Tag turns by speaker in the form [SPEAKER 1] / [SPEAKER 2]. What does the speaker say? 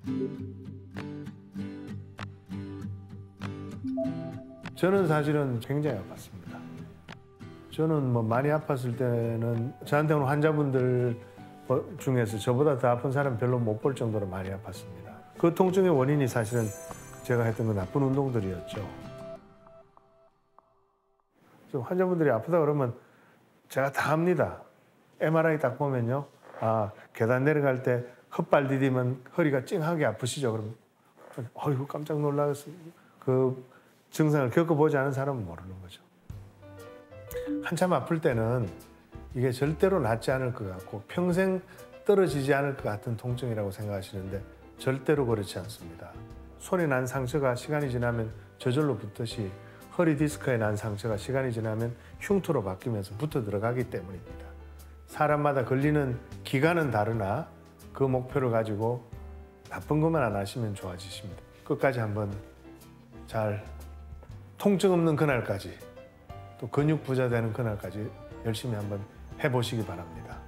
[SPEAKER 1] 저는 사실은 굉장히 아팠습니다. 저는 뭐 많이 아팠을 때는 저한테 오는 환자분들 중에서 저보다 더 아픈 사람 별로 못 볼 정도로 많이 아팠습니다. 그 통증의 원인이 사실은 제가 했던 그 나쁜 운동들이었죠. 환자분들이 아프다 그러면 제가 다 합니다. MRI 딱 보면요. 아, 계단 내려갈 때 헛발 디디면 허리가 찡하게 아프시죠? 그러면 어이구 깜짝 놀라서 그 증상을 겪어보지 않은 사람은 모르는 거죠. 한참 아플 때는 이게 절대로 낫지 않을 것 같고 평생 떨어지지 않을 것 같은 통증이라고 생각하시는데 절대로 그렇지 않습니다. 손에 난 상처가 시간이 지나면 저절로 붙듯이 허리 디스크에 난 상처가 시간이 지나면 흉터로 바뀌면서 붙어 들어가기 때문입니다. 사람마다 걸리는 기간은 다르나 그 목표를 가지고 나쁜 것만 안 하시면 좋아지십니다. 끝까지 한번 잘 통증 없는 그날까지 또 근육 부자 되는 그날까지 열심히 한번 해보시기 바랍니다.